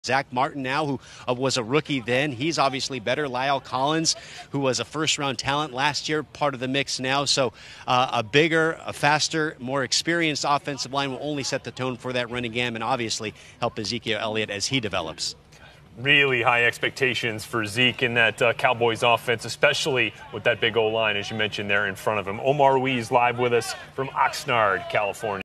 Zach Martin now, who was a rookie then, he's obviously better. Lyle Collins, who was a first-round talent last year, part of the mix now. So a bigger, a faster, more experienced offensive line will only set the tone for that running game and obviously help Ezekiel Elliott as he develops. Really high expectations for Zeke in that Cowboys offense, especially with that big O-line, as you mentioned, there in front of him. Omar Ruiz live with us from Oxnard, California.